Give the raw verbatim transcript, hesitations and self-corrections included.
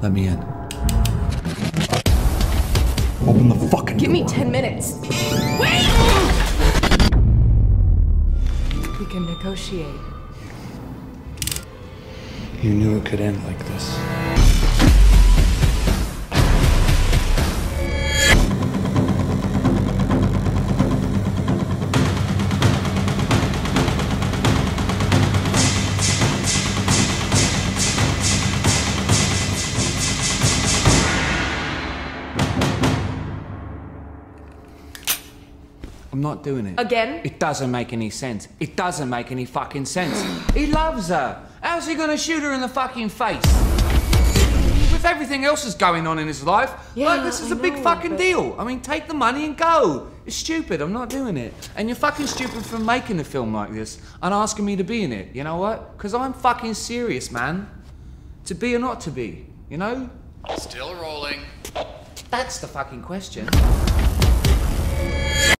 Let me in. Open the fucking Give door. me ten minutes. Wait! We can negotiate. You knew it could end like this. I'm not doing it. Again? It doesn't make any sense. It doesn't make any fucking sense. He loves her. How's he gonna shoot her in the fucking face? With everything else that's going on in his life, Yeah, like this is I a big know, fucking but- deal. I mean, take the money and go. It's stupid. I'm not doing it. And you're fucking stupid for making a film like this and asking me to be in it. You know what? Because I'm fucking serious, man. To be or not to be, you know? Still rolling. That's the fucking question.